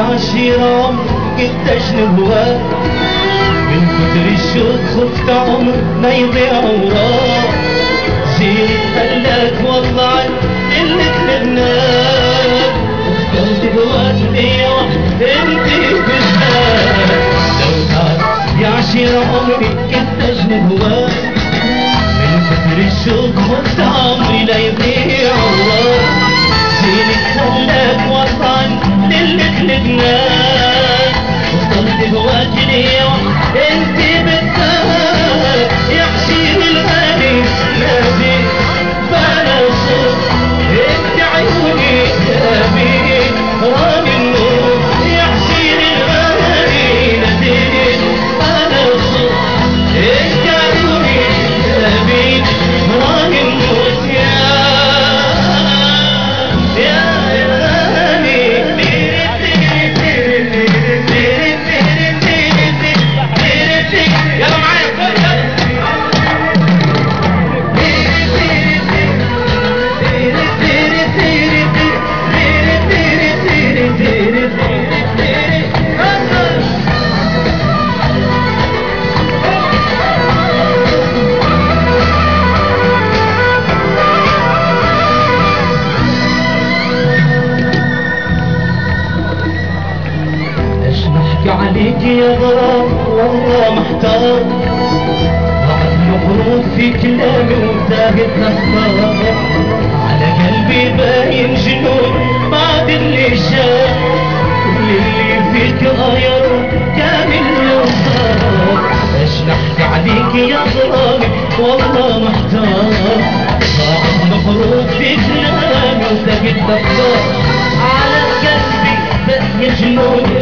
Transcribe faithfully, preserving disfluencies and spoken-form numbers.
عشير عمر كنت اشنب هواك من كتر الشوق خفت عمر ما يضيع وراك جيت خلاك والله عن اللي كلمناك واخترت هواك ليا وحدة انتي بالذات لو تعرف يا عشير عمري كنت اشنب هواك من كتر الشوق خفت عمري لا يضيع وراك جيت خلاك والله عن اللي كلمناك واخترت هواك ليا وحدة انتي بالذات يا عشير الغالي نادي بلا صوت انت عيوني كابي رامي النور يا عشير الغالي نادي بلا صوت انت عيوني كابي رامي النور يا يا غالي يلا معايا عليك يا غرام والله محتار بعد الحروف في كلامي وزاهد نختار على قلبي باين جنون بعد اللي شاف كل اللي فيك غير كامل وصار ايش نحكي عليك يا غرامي والله محتار بعد الحروف في كلامي وزاهد نختار على قلبي باين جنون